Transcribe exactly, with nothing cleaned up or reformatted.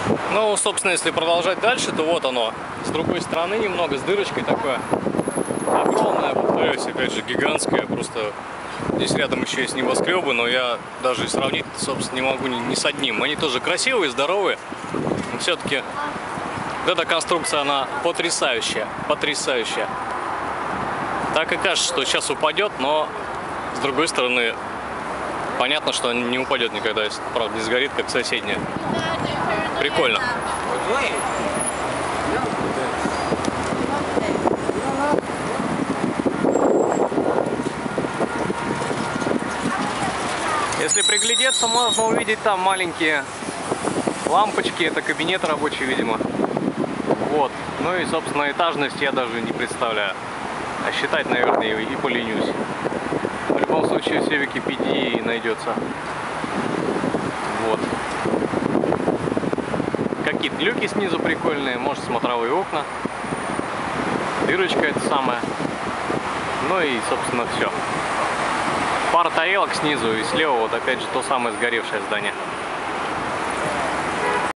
Ну, собственно, если продолжать дальше, то вот оно. С другой стороны немного с дырочкой такое. Огромное, повторюсь, опять же, гигантское. Просто здесь рядом еще есть небоскребы, но я даже и сравнить, собственно, не могу ни, ни с одним. Они тоже красивые, здоровые, но все-таки вот эта конструкция, она потрясающая, потрясающая. Так и кажется, что сейчас упадет, но с другой стороны, понятно, что не упадет никогда, если, правда, не сгорит, как соседняя. Прикольно. Если приглядеться, можно увидеть там маленькие лампочки. Это кабинет рабочий, видимо. Вот. Ну и, собственно, этажность я даже не представляю. А считать, наверное, и поленюсь. В любом случае, все в Википедии найдется. Вот. Какие-то люки снизу прикольные, может, смотровые окна. Дырочка это самая. Ну и, собственно, все. Пара тарелок снизу и слева вот опять же то самое сгоревшее здание.